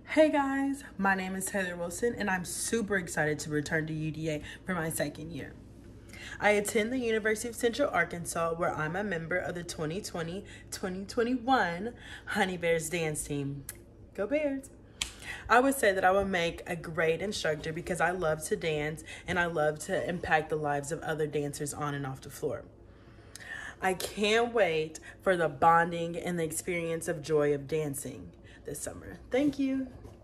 Hey guys, my name is Taylor Wilson and I'm super excited to return to UDA for my second year. I attend the University of Central Arkansas where I'm a member of the 2020-2021 Honey Bears dance team. Go Bears! I would say that I would make a great instructor because I love to dance and I love to impact the lives of other dancers on and off the floor. I can't wait for the bonding and the experience of joy of dancing this summer. Thank you.